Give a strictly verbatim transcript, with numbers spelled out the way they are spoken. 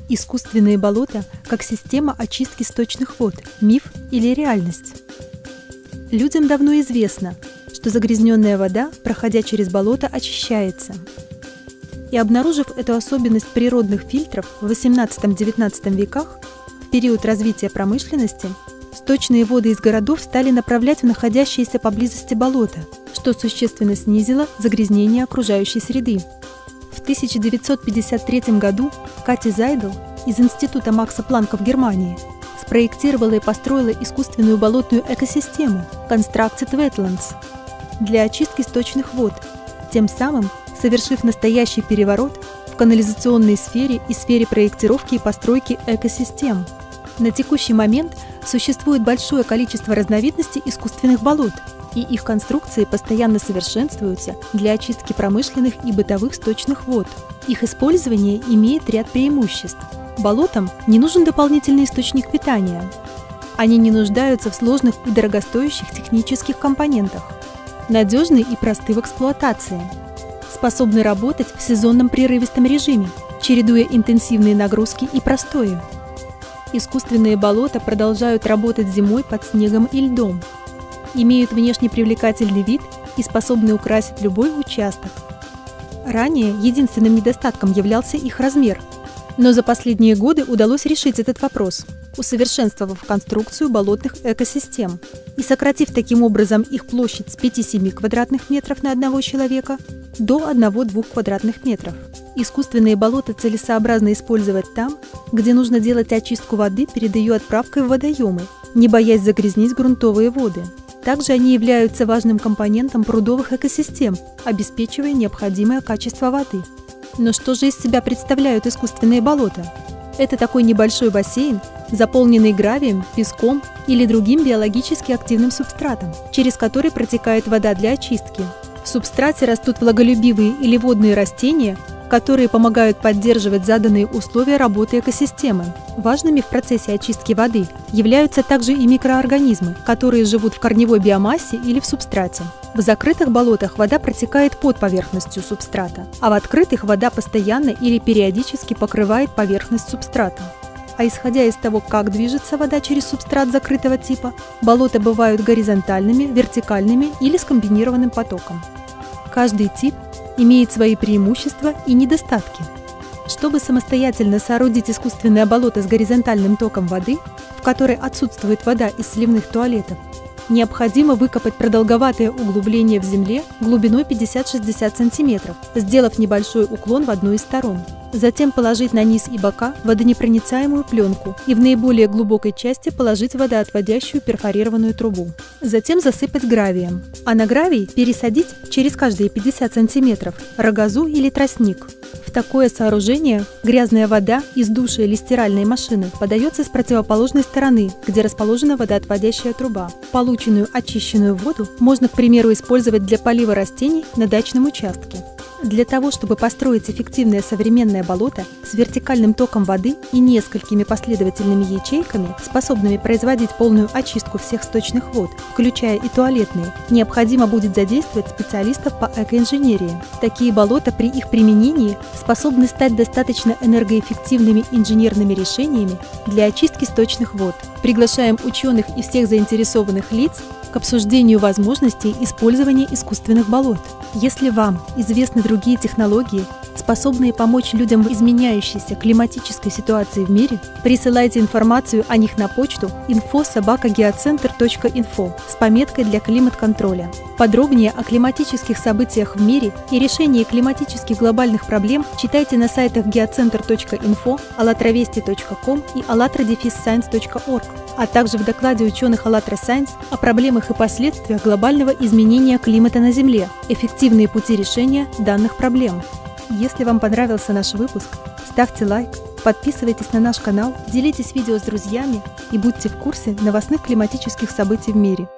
Искусственные болота как система очистки сточных вод – миф или реальность? Людям давно известно, что загрязненная вода, проходя через болото, очищается. И обнаружив эту особенность природных фильтров в восемнадцатом-девятнадцатом веках, в период развития промышленности, сточные воды из городов стали направлять в находящиеся поблизости болота, что существенно снизило загрязнение окружающей среды. В тысяча девятьсот пятьдесят третьем году Кати Зайдел из Института Макса Планка в Германии спроектировала и построила искусственную болотную экосистему Constructed Wetlands для очистки сточных вод, тем самым совершив настоящий переворот в канализационной сфере и сфере проектировки и постройки экосистем. На текущий момент существует большое количество разновидностей искусственных болот, и их конструкции постоянно совершенствуются для очистки промышленных и бытовых сточных вод. Их использование имеет ряд преимуществ. Болотам не нужен дополнительный источник питания. Они не нуждаются в сложных и дорогостоящих технических компонентах. Надежны и просты в эксплуатации. Способны работать в сезонном прерывистом режиме, чередуя интенсивные нагрузки и простои. Искусственные болота продолжают работать зимой под снегом и льдом, имеют внешне привлекательный вид и способны украсить любой участок. Ранее единственным недостатком являлся их размер, но за последние годы удалось решить этот вопрос, усовершенствовав конструкцию болотных экосистем и сократив таким образом их площадь с пяти-семи квадратных метров на одного человека до одного-двух квадратных метров. Искусственные болота целесообразно использовать там, где нужно делать очистку воды перед ее отправкой в водоемы, не боясь загрязнить грунтовые воды. Также они являются важным компонентом прудовых экосистем, обеспечивая необходимое качество воды. Но что же из себя представляют искусственные болота? Это такой небольшой бассейн, заполненный гравием, песком или другим биологически активным субстратом, через который протекает вода для очистки. В субстрате растут влаголюбивые или водные растения, которые помогают поддерживать заданные условия работы экосистемы. Важными в процессе очистки воды являются также и микроорганизмы, которые живут в корневой биомассе или в субстрате. В закрытых болотах вода протекает под поверхностью субстрата, а в открытых вода постоянно или периодически покрывает поверхность субстрата. А исходя из того, как движется вода через субстрат закрытого типа, болота бывают горизонтальными, вертикальными или с комбинированным потоком. Каждый тип имеет свои преимущества и недостатки. Чтобы самостоятельно соорудить искусственное болото с горизонтальным током воды, в которой отсутствует вода из сливных туалетов, необходимо выкопать продолговатое углубление в земле глубиной пятьдесят-шестьдесят сантиметров, сделав небольшой уклон в одну из сторон. Затем положить на низ и бока водонепроницаемую пленку и в наиболее глубокой части положить водоотводящую перфорированную трубу. Затем засыпать гравием, а на гравий пересадить через каждые пятьдесят сантиметров рогозу или тростник. В такое сооружение грязная вода из душа или стиральной машины подается с противоположной стороны, где расположена водоотводящая труба. Полученную очищенную воду можно, к примеру, использовать для полива растений на дачном участке. Для того, чтобы построить эффективное современное болото с вертикальным током воды и несколькими последовательными ячейками, способными производить полную очистку всех сточных вод, включая и туалетные, необходимо будет задействовать специалистов по экоинженерии. Такие болота при их применении способны стать достаточно энергоэффективными инженерными решениями для очистки сточных вод. Приглашаем ученых и всех заинтересованных лиц к обсуждению возможностей использования искусственных болот. Если вам известны другие технологии, способные помочь людям в изменяющейся климатической ситуации в мире, присылайте информацию о них на почту инфо собака геоцентр точка инфо с пометкой для климат-контроля. Подробнее о климатических событиях в мире и решении климатических глобальных проблем читайте на сайтах геоцентр точка инфо, алlatravesti точка ком и allatra dash science точка org, а также в докладе ученых ALLATRA Science о проблемах и последствиях глобального изменения климата на Земле, эффективные пути решения данных проблем. Если вам понравился наш выпуск, ставьте лайк, подписывайтесь на наш канал, делитесь видео с друзьями и будьте в курсе новостных климатических событий в мире.